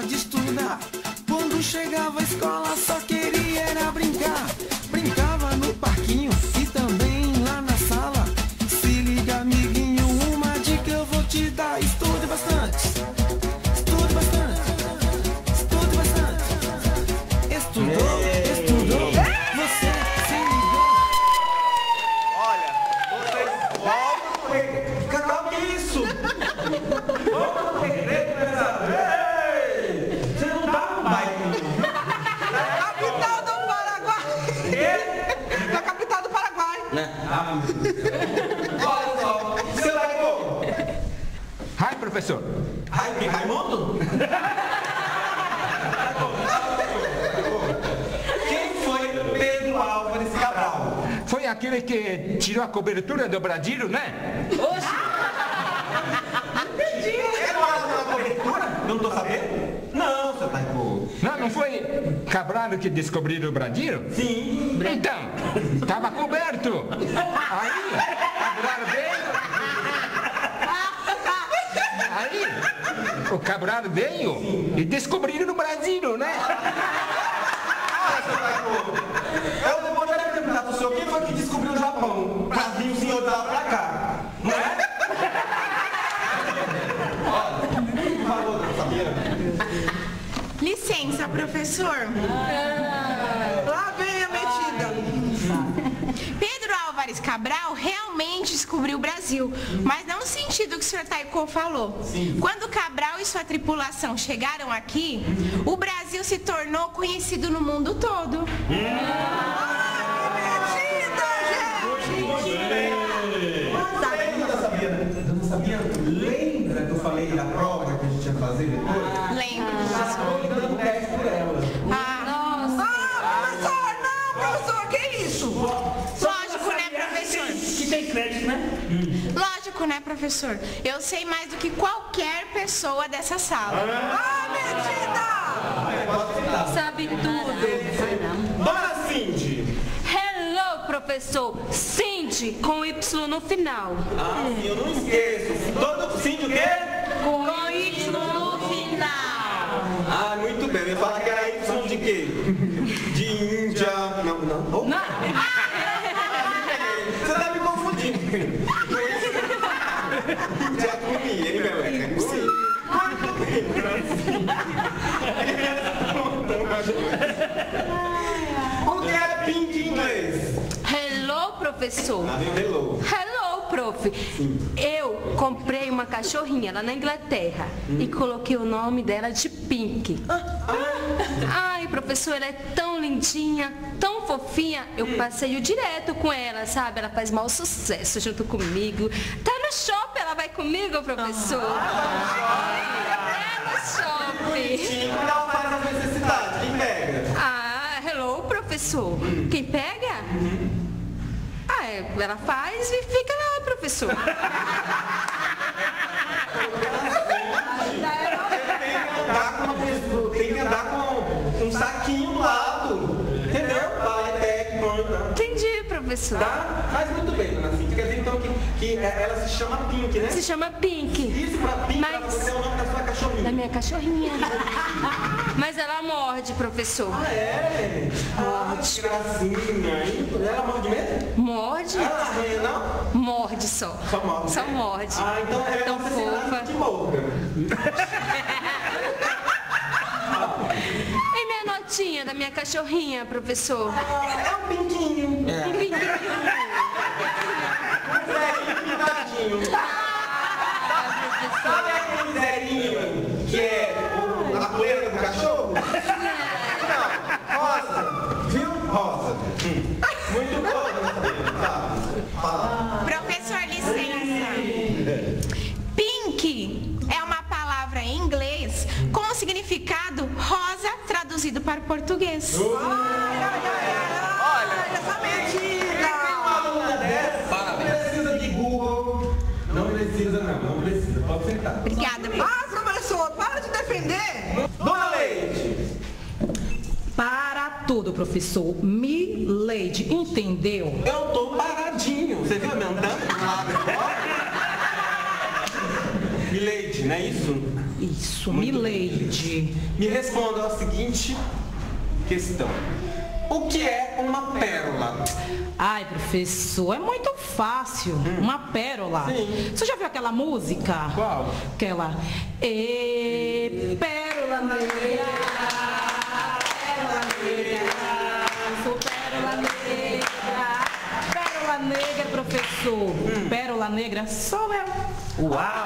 gostava de estudar. Quando chegava à escola só queria era brincar. Brincava no parquinho e também lá na sala. Se liga, amiguinho, uma dica eu vou te dar. Estude bastante, estude bastante, estude bastante. Estudou, estudou, você se ligou. Olha, vocês voltam pro recreio. Calma, que isso? Volta pro recreio, pesado. Ei! Você não tá no bairro. Capital do Paraguai. Da capital do Paraguai. Ah, olha só, você vai como? Ai, professor. Raimundo? Quem foi Pedro Álvares Cabral? Foi aquele que tirou a cobertura do Brasil, né? Pedro Álvares na cobertura? Não tô sabendo? Não, seu Taipo. Não foi Cabral que descobriu o Brasil? Sim. Então, estava coberto. Aí, Cabral veio. Aí, o Cabral veio e descobriram o Brasil, né? Ah, seu Taipo. Eu depois já deve perguntar pro senhor quem foi que descobriu o Japão pra vir o senhor de lá pra cá. Não é? Olha, por favor, não sabia? Licença, professor. Lá vem a metida. Pedro Álvares Cabral realmente descobriu o Brasil, mas não no sentido que o senhor Taiko falou. Quando Cabral e sua tripulação chegaram aqui, o Brasil se tornou conhecido no mundo todo. Eu não sabia. Lembra que eu falei da prova que a gente ia fazer depois? Lembro. Estou dando 10 por ela. Professor, que isso? Lógico, né, professor? Que tem crédito, né? Lógico, né, professor? Eu sei mais do que qualquer pessoa dessa sala. Sabe tudo. Dona Cindy! Hello, professor. Cindy, com Y no final. Ah, sim, eu não esqueço. Todo Cindy o quê? Com Y no final. Ah, muito bem. Eu ia falar que era Y de quê? De Índia. Não. Oh. Você tá me confundindo. Já comi, ele meu é. O que é pink em inglês? Hello, professor. Ah, vem hello. Hello, prof. Eu comprei uma cachorrinha lá na Inglaterra e coloquei o nome dela de Pink. Ai, professor, ela é tão lindinha, tão fofinha. Eu passeio direto com ela, sabe? Ela faz mau sucesso junto comigo. Tá no shopping, ela vai comigo, professor. É no shopping. Sim, quando ela faz as necessidades, quem pega? Ah, hello, professor. Quem pega? Ela faz e fica lá, professor. Tem que andar com um saquinho do lado. Entendeu? Entendi, professor. Tá? Mas muito bem, dona Cintia. Quer dizer então que ela se chama Pink, né? Se chama Pink. Isso pra Pink, Mas... pra você é o nome da sua cachorrinha. Da minha cachorrinha. Mas ela morde, professor. Ah, é? Morde. Que gracinha, hein? Ela morde mesmo? Morde? Ela arranha, não? Morde só. Só morde? Só morde. Ah, então é tão fofa. Que morra. E minha notinha da minha cachorrinha, professor? É um pinguinho. Um pinguinho. Sabe aquele zerinho que é a poeira do cachorro? Não, rosa. Viu? Rosa. Muito bom. Tá. Professor, licença. Pink é uma palavra em inglês com o significado rosa traduzido para o português. Olha, essa mentira! Uma aluna dessa não precisa de Google. Não precisa, não precisa. Pode sentar. Obrigada, professor. Professor, para de defender. Dona Leite! Para tudo, professor. Milady, entendeu? Eu tô paradinho. Você viu me andando? Milady, não é isso? Isso, Milady. Me responda a seguinte questão. O que é uma pérola? Ai, professor, é muito fácil. Uma pérola. Sim. Você já viu aquela música? Qual? Aquela. Pérola negra, pérola negra, sou pérola negra. Pérola negra, professor. Pérola negra sou eu. Uau!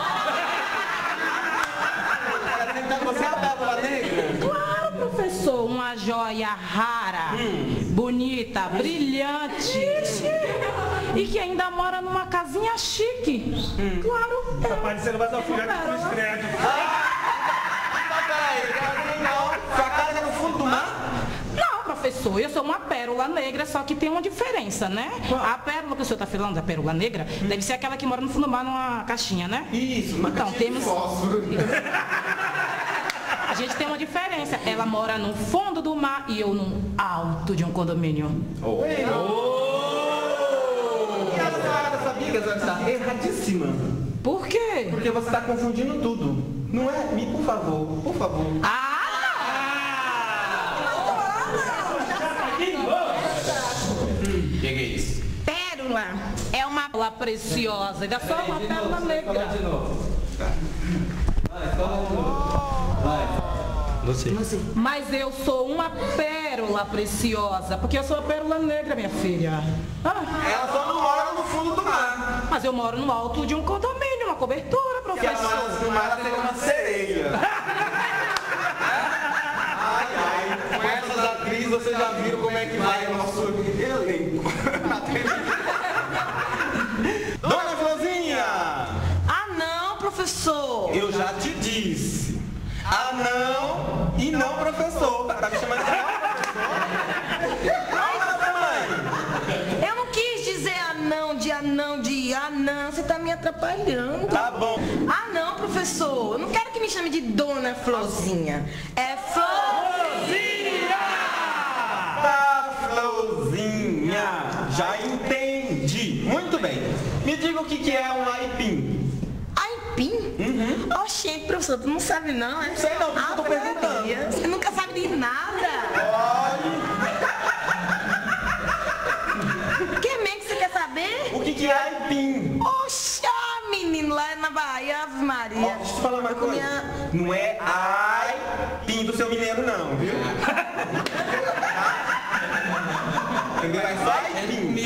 Então você é a pérola negra? Claro, professor, uma joia rara, bonita, brilhante e que ainda mora numa casinha chique. Claro. Tá parecendo mais uma filha de cruz credo. Peraí, não. Sua casa é no fundo do mar? Não, professor, eu sou uma pérola negra, só que tem uma diferença, né? A pérola que o senhor está falando, a pérola negra, deve ser aquela que mora no fundo do mar numa caixinha, né? Isso, uma então, caixinha de fósforo. A gente tem uma diferença. Ela mora no fundo do mar e eu no alto de um condomínio. E a senhora sabia que a senhora está erradíssima? Por quê? Porque você está confundindo tudo. Não é? Me, por favor, por favor. Que é isso? Pérola é uma... Pérola preciosa. Ainda só uma pérola negra. Mas eu sou uma pérola preciosa, porque eu sou a pérola negra, minha filha. Ela só não mora no fundo do mar. Mas eu moro no alto de um condomínio, uma cobertura, Se ela morasse professor. no mar, ela seria uma sereia. Ai, ai. Com essas atrizes, vocês já viram como é que vai o nosso elenco. Dona Flozinha! Ah, não, professor. Eu já te disse. Ah, não e não, professor. Tá me chamando de não, professor? Olha, mãe. Eu não quis dizer anão, de anã. Você tá me atrapalhando. Tá bom. Ah, não, professor. Eu não quero que me chame de Dona Florzinha. É Florzinha! Ah, Florzinha. Já entendi. Muito bem. Me diga o que é um aipim. Aipim? Oxê, professor, tu não sabe não, é? Não sei não, por isso que eu tô perguntando. Maria, você nunca sabe de nada. O que mesmo que você quer saber? O que é aipim? Oxa, menino, lá na Bahia, Ave Maria. Ó, deixa eu te falar uma Eu coisa. comia- Não é aipim do seu mineiro não, viu? Entendeu? É só aipim.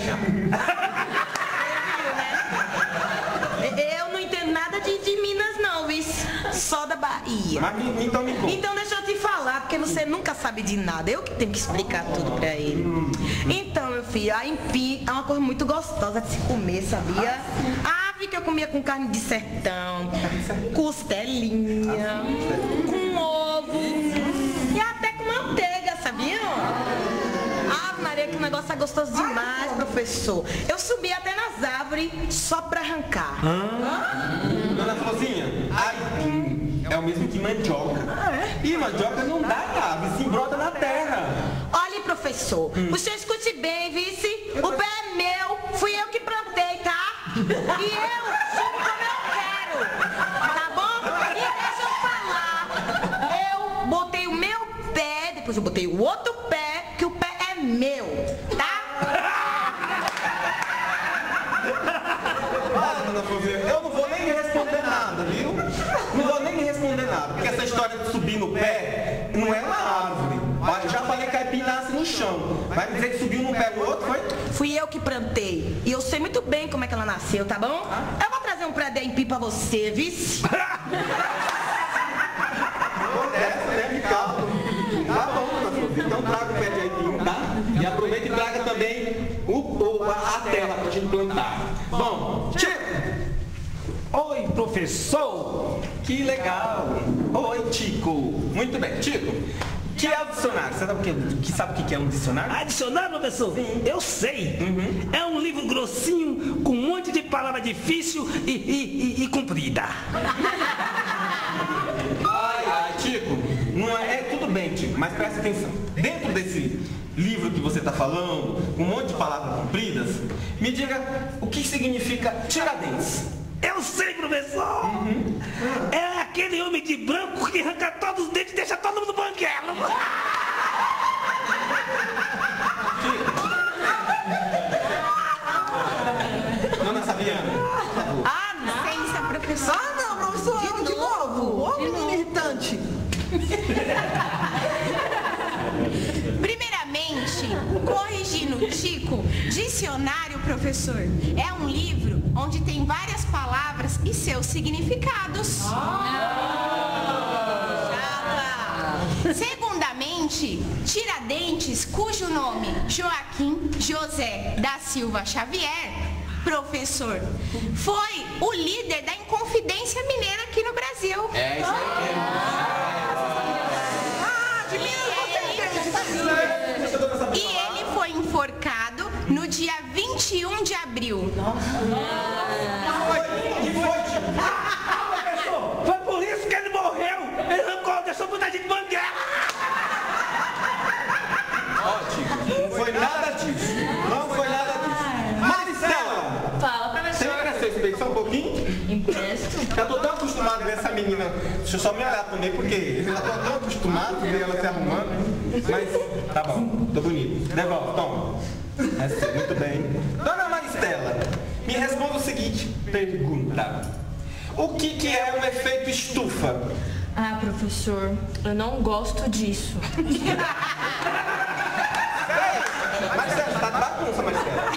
Eu não entendo nada de Minas não, viu? Só da Bahia. Mas então me conta. Então deixa eu te falar, porque você nunca sabe de nada. Eu que tenho que explicar tudo pra ele. Então, meu filho, a aipim é uma coisa muito gostosa de se comer, sabia? Ave que eu comia com carne de sertão, costelinha, com ovo e até com manteiga, sabia? Ave Maria, que negócio é gostoso demais, professor. Eu subi até nas árvores só pra arrancar. Dona Flozinha, aipim é o mesmo que mandioca. E mandioca não dá em árvore, se brota na terra. Olha, professor, o senhor escute bem, vice. O pé é meu, fui eu que plantei, tá? E eu subo como eu quero, tá bom? E deixa eu falar. Eu botei o meu pé, depois eu botei o outro pé, que o pé é meu, tá? Olha, Dona Flozinha, eu não vou nem lhe responder nada, viu? Não vou nem lhe responder nada, porque essa história de subir no pé não é uma árvore. Olha, eu já falei que a aipim nasce no chão. Vai me dizer que subiu num pé no outro, foi? Fui eu que plantei. E eu sei muito bem como é que ela nasceu, tá bom? Eu vou trazer um pé de aipim pra você, vice. Acontece, né, Ricardo? Tá bom, Dona Flozinha, então traga o pé de aipim, tá? E aproveita e traga também a terra pra gente plantar. Bom, Chico! Oi, professor! Que legal! Oi, Tico! Muito bem, Tico, que é o dicionário? Você sabe o que é um dicionário? Ah, dicionário, professor? Eu sei. É um livro grossinho com um monte de palavra difícil e comprida. Ai, Tico, não é tudo bem, Tico, mas presta atenção. Dentro desse livro que você está falando, com um monte de palavras compridas, me diga o que significa Tiradentes. Eu sei, professor. professor? É aquele homem de branco que arranca todos os dentes e deixa todo mundo banguelo. Dona Sabiana. Licença, professor. Não, professor, eu de novo. Ô, menino irritante. Primeiramente, corrigindo o Tico, dicionário, professor, é um livro onde tem várias palavras e seus significados. Segundamente, Tiradentes, cujo nome Joaquim José da Silva Xavier, professor, foi o líder da Inconfidência Mineira aqui no Brasil. É isso aí. E ele foi enforcado no dia 21 de abril. Foi por isso que ele morreu. Ele arrancou, deixou muita gente banguela. Ótimo. Não foi nada disso. Não foi nada disso. Maristela! Fala, Você professor. vai crescer esse peito só um pouquinho? Empresto. Já tô tão acostumado a ver essa menina. Deixa eu só me olhar também, porque eu já tô tão acostumado a ver ela se arrumando. Mas tá bom, tô bonito. Devolve, toma. Assim, muito bem. Dona Maristela, me responda o seguinte pergunta. O que é um efeito estufa? Ah, professor, eu não gosto disso. Maristela, tá de bagunça, Maristela.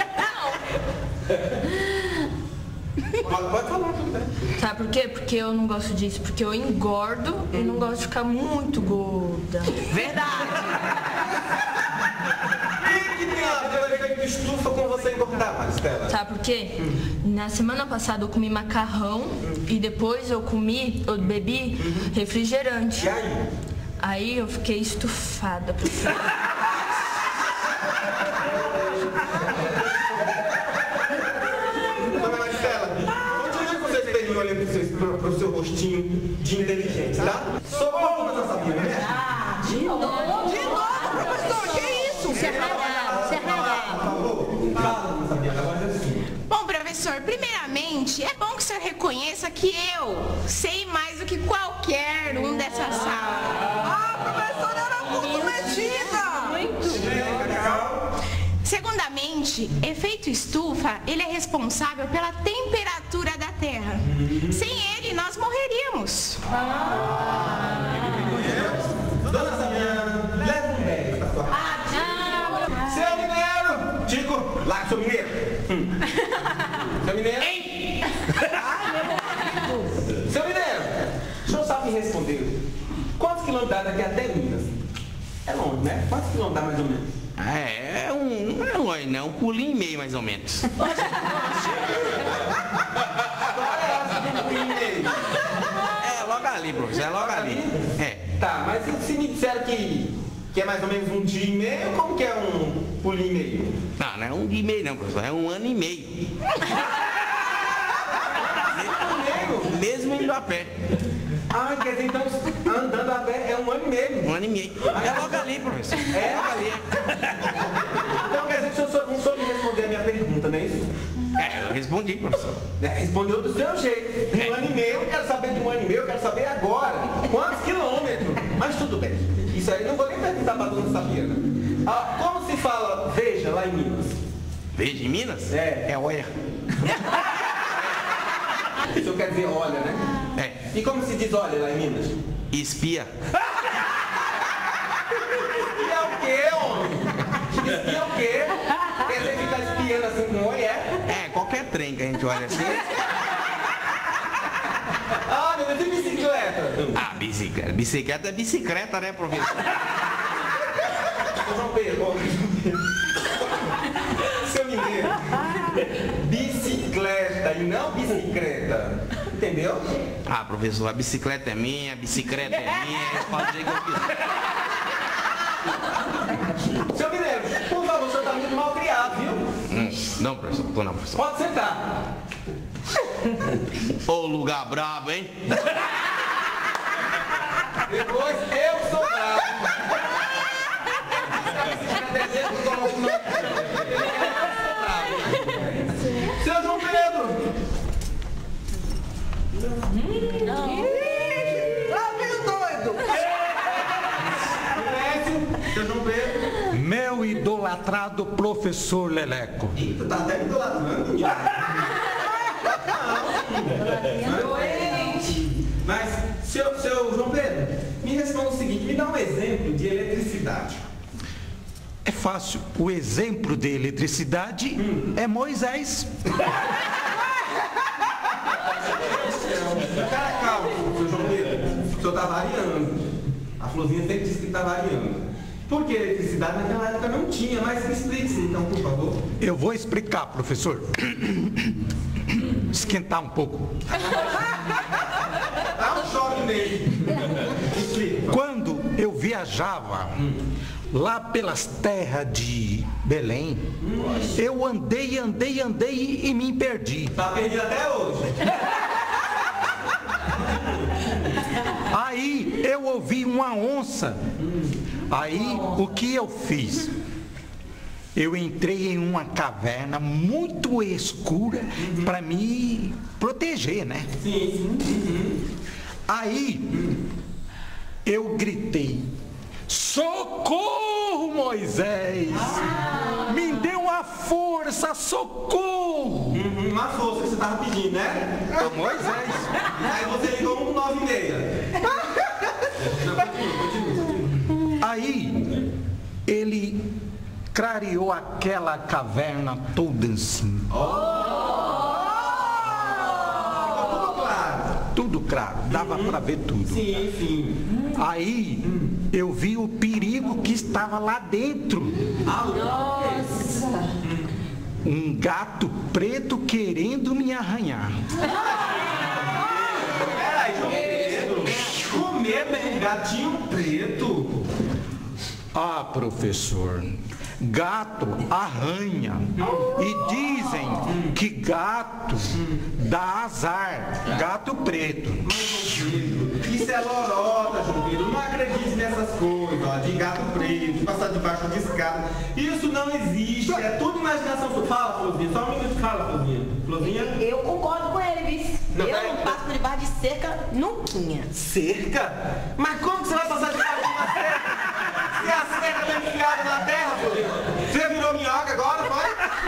Pode falar, tudo bem. Sabe por quê? Porque eu não gosto disso. Porque eu engordo e não gosto de ficar muito gorda. Verdade. O que tem a ver o efeito estufa com você engordar, Maristela? Sabe por quê? Na semana passada eu comi macarrão e depois eu bebi refrigerante. E aí? Aí eu fiquei estufada, professor. Dona Maristela, continue com seu espelhinho olhando pro seu rostinho de inteligente, tá? Socorro, Dona Sabiana, né? De novo, professor, que isso? Se arranhar. Por favor, fala, Dona Sabiana, agora é assim. Bom, professor, primeiramente, é bom que o senhor reconheça que eu sei mais do que qualquer um dessa sala. Professora, era muito metida. Segundamente, efeito estufa, ele é responsável pela temperatura da Terra. Sem ele, nós morreríamos. Dona Sabiana, leva um 10 pra sua casa. Seu mineiro! Tico, larga seu mineiro. Seu mineiro. Seu mineiro, o senhor sabe me responder. Quantos quilômetros dá daqui até Minas? É longe, né? Quantos quilômetros dá mais ou menos? Não é longe, não. Um pulinho e meio, mais ou menos. É logo ali, professor. É logo ali. É. Tá, mas se me disseram que é mais ou menos um dia e meio, como que é um pulinho e meio? Não é um dia e meio, não, professor. É um ano e meio. Mesmo indo a pé. Ah, quer dizer, então, andando a pé é um ano e meio. Um ano e meio. É logo ali, professor. É logo ali. Então, quer dizer que o senhor não soube responder a minha pergunta, não é isso? Eu respondi, professor. Respondeu do seu jeito. Um ano e meio, eu quero saber de um ano e meio, eu quero saber agora. Quantos quilômetros? Mas tudo bem. Isso aí não vou nem perguntar pra Dona Sabiana. Ah, como se fala veja lá em Minas? Veja, em Minas? É olha. Isso quer dizer olha, né? É. E como se diz olha lá em Minas? Espia. Espia o quê, homem? Espia o quê? Quer dizer, ficar espiando assim com oi, é? É, qualquer trem que a gente olha assim. Ah, meu Deus, e bicicleta? Ah, bicicleta. Bicicleta é bicicleta, né, professor? Ô, João Pedro, seu mineiro. Bicicleta e não bicicleta. Entendeu? Ah, professor, a bicicleta é minha, a bicicleta é minha, eu posso dizer o que eu quiser. Seu mineiro, por favor, o senhor tá muito mal criado, viu? Não, professor, tô não, professor. Pode sentar. Ô, lugar brabo, hein? Depois eu sou bravo. Seu João Pedro, Lá vem o doido. Silêncio, seu João Pedro. Meu idolatrado professor Leleco. Eita, tá até me idolatrando, menino. Mas, seu João Pedro, me responda o seguinte, me dá um exemplo de eletricidade. É fácil. O exemplo de eletricidade é Moisés. Calma, seu João Pedro, o senhor tá variando. A Florzinha sempre disse que tá variando. Porque eletricidade naquela época não tinha, mas explique-se então, por favor. Eu vou explicar, professor. Esquentar um pouco. Dá um choque nele. Explica. Quando eu viajava lá pelas terras de Belém, eu andei e me perdi. Tá perdido até hoje. Aí eu ouvi uma onça. Aí o que eu fiz? Eu entrei em uma caverna muito escura para me proteger, né? Sim. Aí eu gritei: socorro, Moisés! Me dê uma força, socorro! Uma força que você tava pedindo, né? Moisés. Aí você ligou 196. Aí ele clareou aquela caverna toda assim. Tudo claro, dava para ver tudo. Sim. Aí eu vi o perigo que estava lá dentro. Nossa! Um gato preto querendo me arranhar. Peraí, João Pedro. Com medo de um gatinho preto? Ah, professor, gato arranha. E dizem que gato dá azar. Gato preto. Isso é lorota, João Pedro. Não acredite nessas coisas, ó, de gato preto, de passar debaixo de escada. Isso não existe. É tudo imaginação. Fala, Florzinha. Só um minuto. Fala, Florzinha. Florzinha? Eu concordo com ele, vice. Eu não passo por debaixo de cerca nunca. Cerca? Mas como que você vai passar debaixo de uma cerca? Se a cerca tá enfiada na terra, Florzinha. Você virou minhoca agora, foi?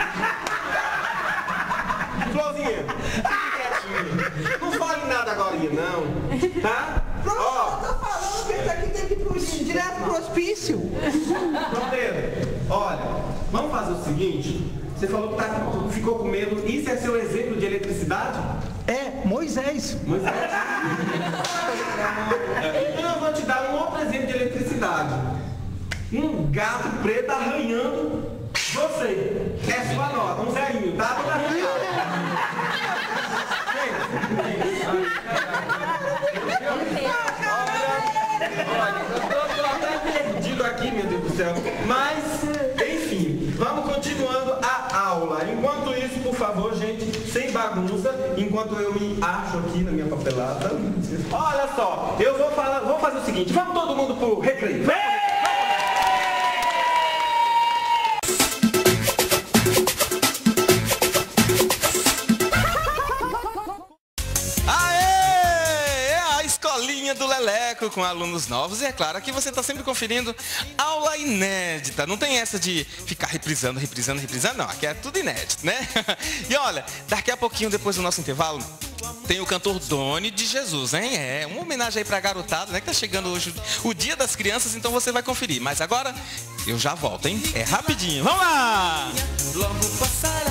Florzinha, fique quietinha. Não fale nada agora, não. Tá? Professor, eu tô falando que esse aqui tem que ir direto pro hospício. João Pedro, olha, vamos fazer o seguinte. Você falou que ficou com medo. Isso é seu exemplo de eletricidade? É, Moisés. Moisés? Então eu vou te dar um outro exemplo de eletricidade. Um gato preto arranhando você. É sua nota, um zerinho, tá? Toda arranhada. Eu tô até perdido aqui, meu Deus do céu. Mas, enfim, vamos continuando a aula. Enquanto isso, por favor, gente, sem bagunça, enquanto eu me acho aqui na minha papelada. Olha só, eu vou fazer o seguinte, vamos todo mundo pro recreio. Do Leleco com alunos novos, e é claro que você está sempre conferindo aula inédita. Não tem essa de ficar reprisando, não. Aqui é tudo inédito, né? E olha, daqui a pouquinho, depois do nosso intervalo, tem o cantor Doni de Jesus, hein? É uma homenagem aí pra garotada, né? Que tá chegando hoje o Dia das Crianças, então você vai conferir. Mas agora, eu já volto, hein? É rapidinho. Vamos lá! Logo passará